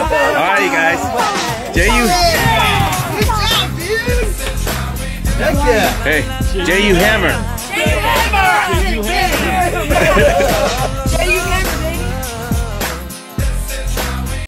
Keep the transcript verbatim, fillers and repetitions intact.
Alright, you guys. J U. Good job, dude. Heck yeah. Hey, J U Hammer. J U Hammer.